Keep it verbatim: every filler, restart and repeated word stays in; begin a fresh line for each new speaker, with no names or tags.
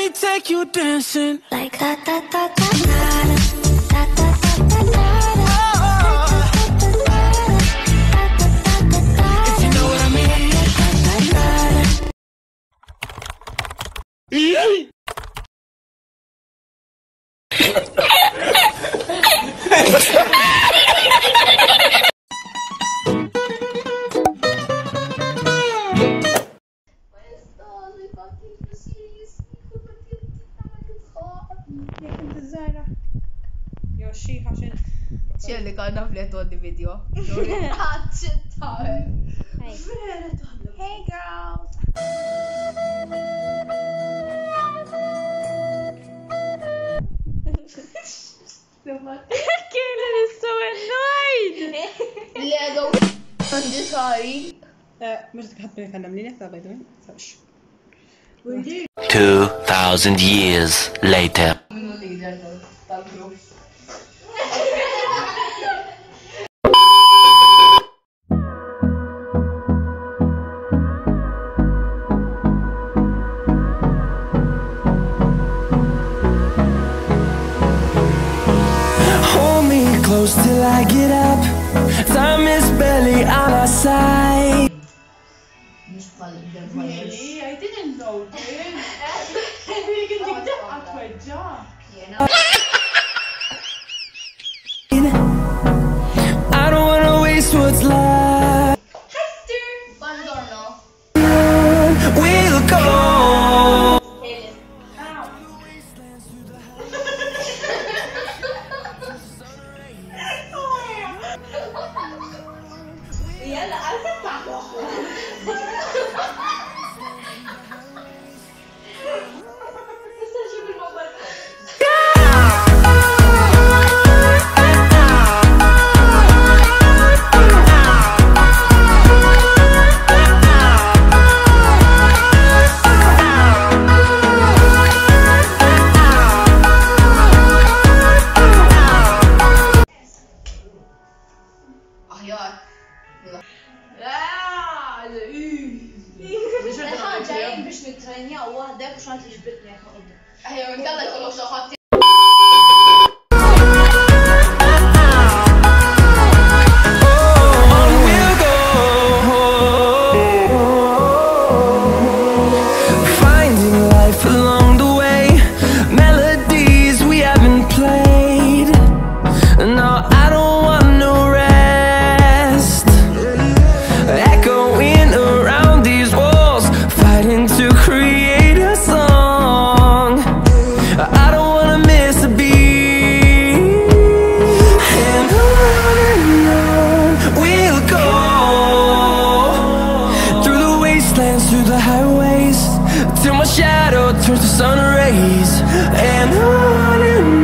me take you dancing
like da da da da da da da da da
if you know what I mean.
Yoshi عشان
Shelica nafli għatoddi video. Għadċittar.
Hey girls. Kailyn is so annoyed.
Li għadaw għandi sari.
مش تحط لي فنم لي نحن بيدوين سوش.
Two thousand years later.
Hold me close till I get up. Time is barely on our side.
Really? I didn't know this. You can do that at my job.
I don't wanna waste what's left. We'll go. Till my shadow turns to sun rays, and on and